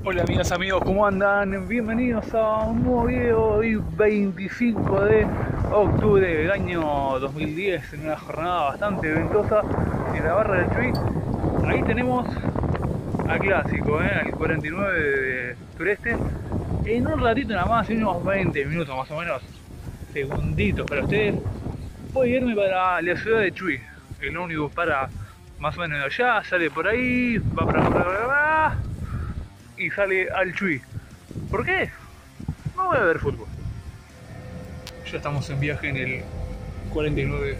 Hola amigas, amigos, ¿cómo andan? Bienvenidos a un nuevo video. Hoy 25 de octubre del año 2010, en una jornada bastante ventosa en la barra del Chuy. Ahí tenemos al clásico, al 49 de Sureste. En un ratito nada más, en unos 20 minutos más o menos, segunditos para ustedes, voy a irme para la ciudad de Chuy. El ómnibus para más o menos de allá, sale por ahí, va para y sale al Chuy. ¿Por qué? No voy a ver fútbol. Ya estamos en viaje en el 49.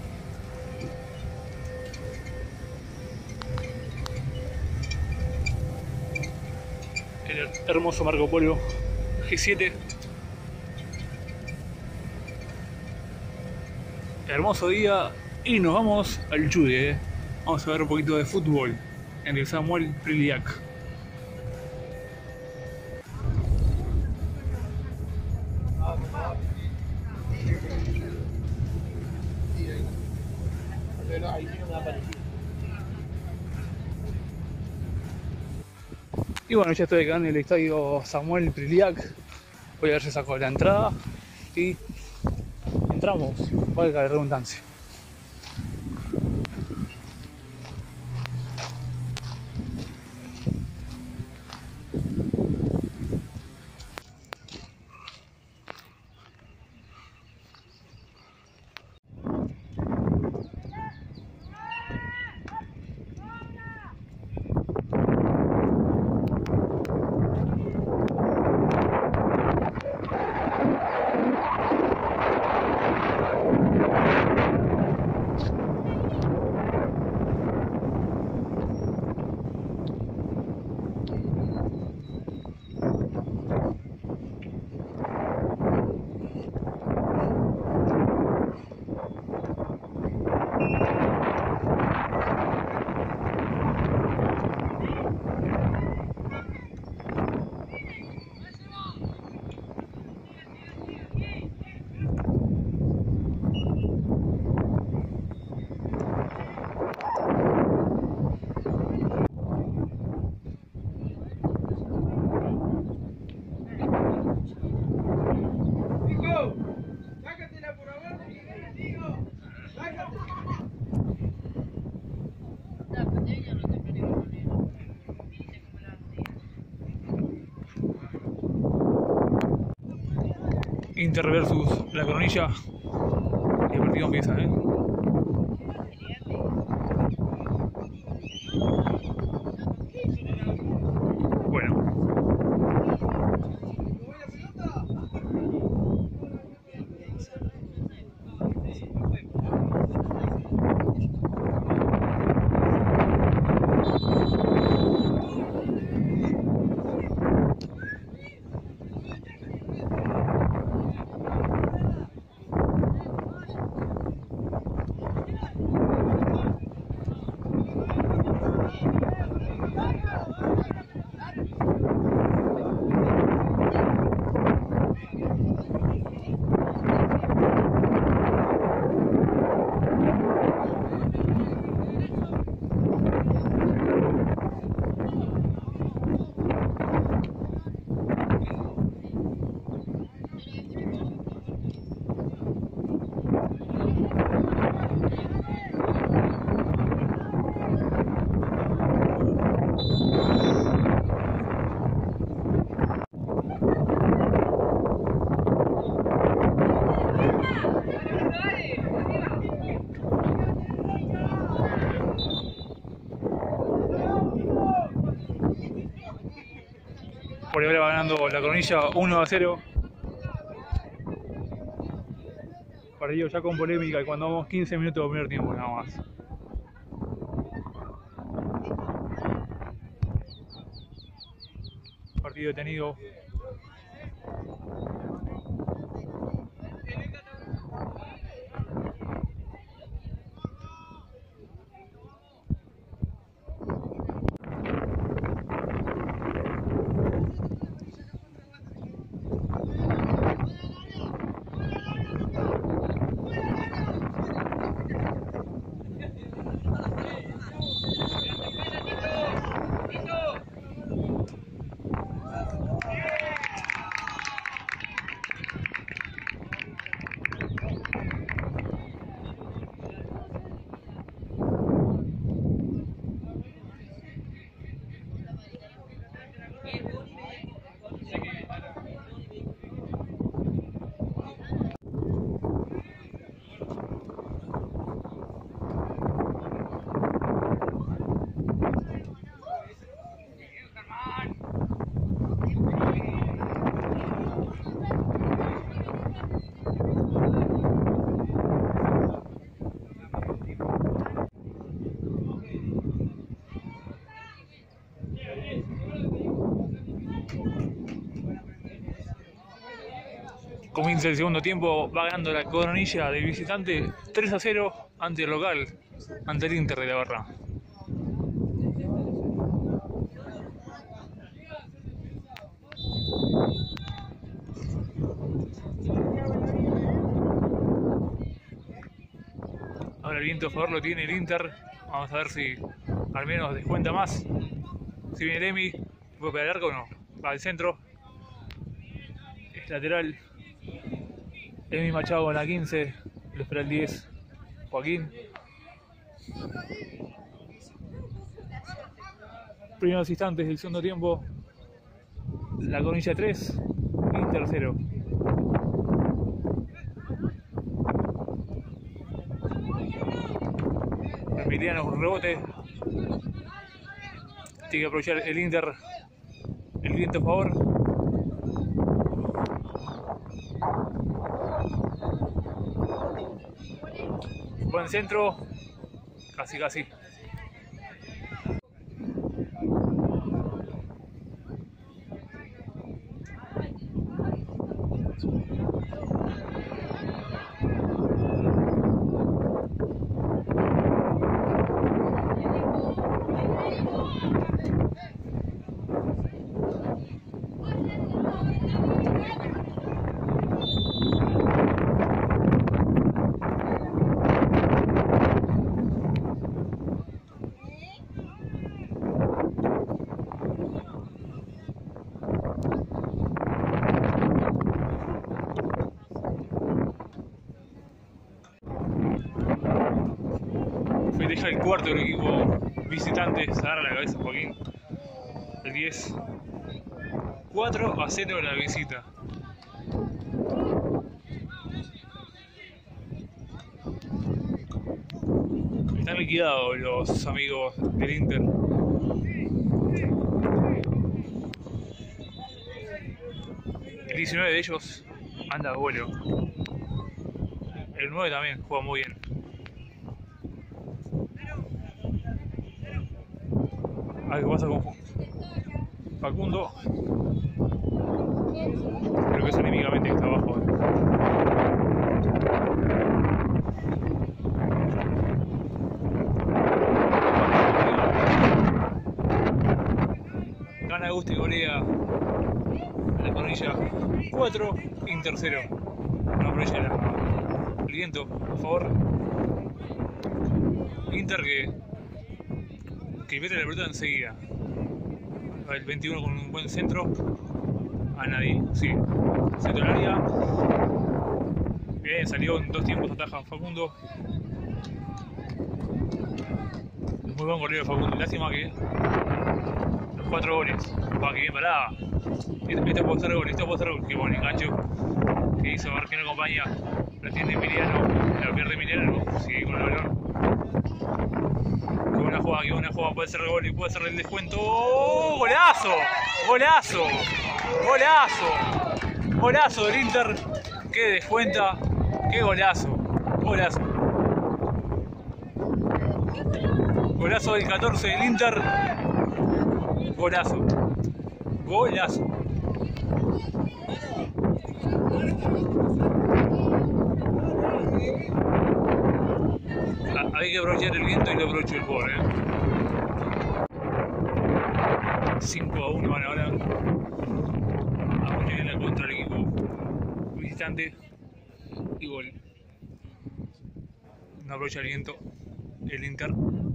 El hermoso Marco Polo G7. Hermoso día y nos vamos al Chuy. Vamos a ver un poquito de fútbol en el Samuel Priliac. Y bueno, ya estoy acá en el estadio Samuel Priliac. Voy a ver si saco la entrada y entramos, valga la redundancia. Inter versus La Coronilla. Y el partido empieza, Bueno. Por ahora va ganando La Coronilla 1-0. Partido ya con polémica y cuando vamos 15 minutos de primer tiempo nada más. Partido detenido. Comienza el segundo tiempo, va ganando la Coronilla de visitante 3-0 ante el local, ante el Inter de la Barra. Ahora el viento a favor lo tiene el Inter. Vamos a ver si al menos descuenta más. Si viene Emi, ¿puede pegar el arco o no? Va al centro. Es lateral. Emi Machado con la 15. Lo espera el 10. Joaquín. Primeros instantes del segundo tiempo. La Coronilla 3. Inter 0. Emiliano con rebote. Tiene que aprovechar el Inter. El viento a favor. Buen centro. Casi. Deja el cuarto del equipo visitante, se agarra la cabeza Joaquín. El 10. 4-0 la visita. Están liquidados los amigos del Inter. El 19 de ellos anda a vuelo. El 9 también juega muy bien. A ver qué pasa con Facundo. Creo que es anímicamente que está abajo. Gana Agustín Golea. La Coronilla 4, Inter 0. No aprovecha el viento, por favor. Inter que mete la pelota enseguida. El 21 con un buen centro. A nadie, sí. Centro del área. Bien, salió en 2 tiempos, ataja Facundo. Muy buen goleo de Facundo. Lástima que los 4 goles. Va, que bien parada. Este puede ser gol, Qué buen engancho que hizo Argeno compañía. La tiene Emiliano, la pierde Emiliano, sigue con el balón. Qué buena jugada, puede ser el gol y puede ser el descuento. ¡Oh! ¡Golazo! ¡Golazo del Inter! ¡Qué descuenta! ¡Qué golazo! Golazo del 14 del Inter. Golazo. Hay que aprovechar el viento y lo aprovecho el pobre. 5-1 van ahora. A ponerla contra el equipo visitante. Y gol. No aprovecha el viento el Inter.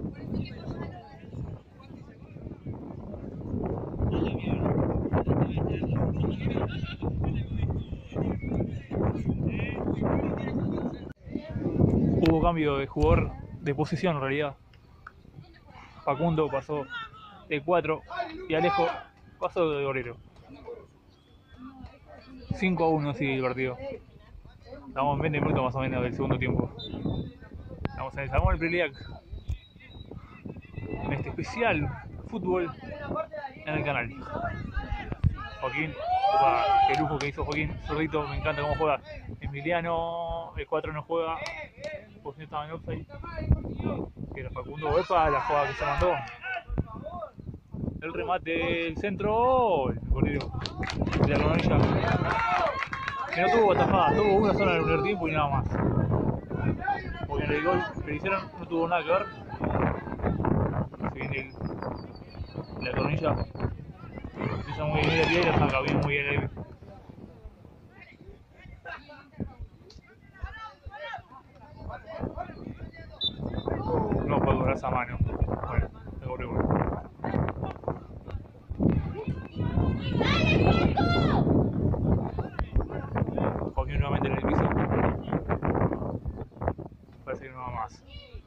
Hubo cambio de jugador de posición en realidad. Facundo pasó de 4 y Alejo pasó de golero. 5-1 sigue el partido. Estamos en 20 minutos más o menos del segundo tiempo. Estamos en el Samuel Priliac. En este especial fútbol en el canal. Joaquín, qué lujo que hizo Joaquín, zurdito, me encanta cómo juega. Emiliano, el 4 no juega, por si no estaba en offside. Que era Facundo Bepa, la jugada que se mandó. El remate del centro, el golero de la Coronilla. que no tuvo atajadas, tuvo una sola en el primer tiempo y nada más. Porque en el gol que le hicieron no tuvo nada que ver. Si viene la cornilla, se hizo muy bien el pie y lo saca bien muy bien el. No puedo cobrar esa mano. Bueno, me cobré uno. Joaquín nuevamente en el piso. Parece que no va más.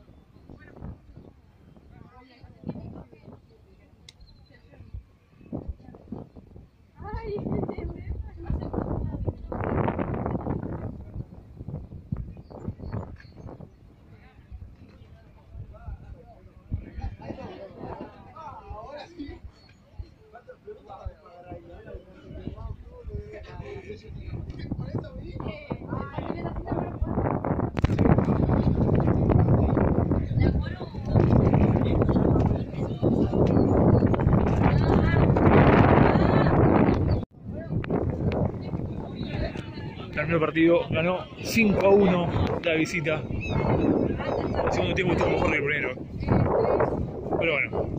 Terminó el partido, ganó 5-1 la visita. El segundo tiempo estuvo mejor que el primero. Pero bueno.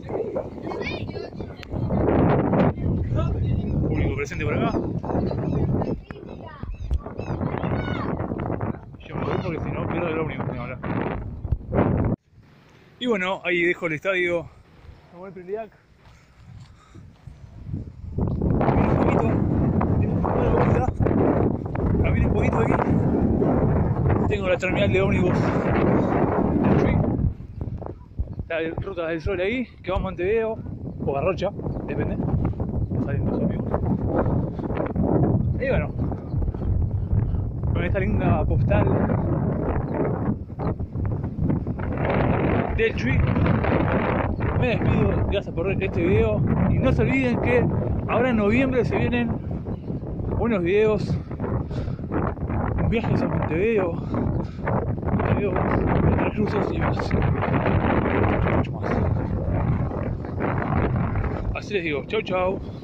Público presente por acá. Yo me voy porque si no pierdo el ómnibus. Y bueno, ahí dejo el estadio. Samuel Priliac. Camino un poquito aquí. Tengo la terminal de ómnibus. La Ruta del Sol ahí, que va a Montevideo o Garrocha, depende. Salen los amigos. Y bueno, con esta linda postal del Chuy, me despido. Gracias por ver este video. Y no se olviden que ahora en noviembre se vienen buenos videos. Viajes a Montevideo, Tres Cruces y mucho más. Así les digo, chau chau.